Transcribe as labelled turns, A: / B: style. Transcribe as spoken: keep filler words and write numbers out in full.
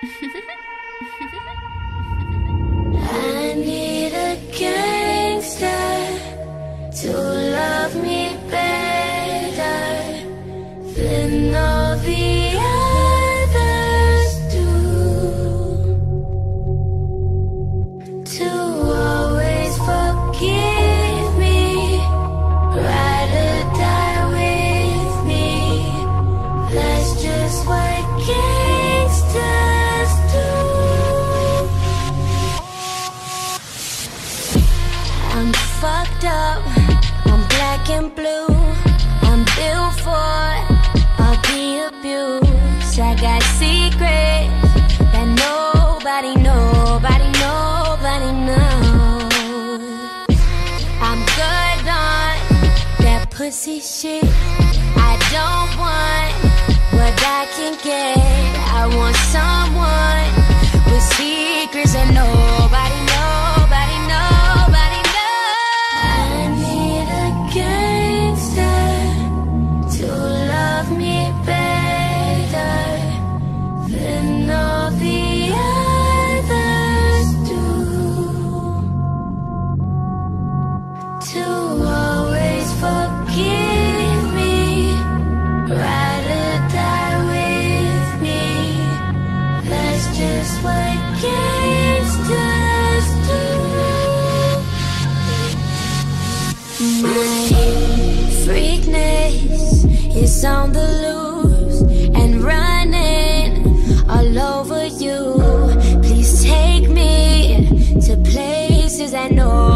A: I need a gangster to love me better than all the others do, to always forgive me, ride or die with me. That's just what gangsters do. I'm fucked up, I'm black and blue, I'm built for all the abuse. I got secrets that nobody, nobody, nobody knows. I'm good on that pussy shit. I don't want what I can get. I want someone with secrets that nobody, nobody, nobody knows. I need a gangster to love me better than all the others do, to always forgive me, ride or die with me. That's just what gangsters do. My freakness is on the loose and running all over you. Please take me to places I know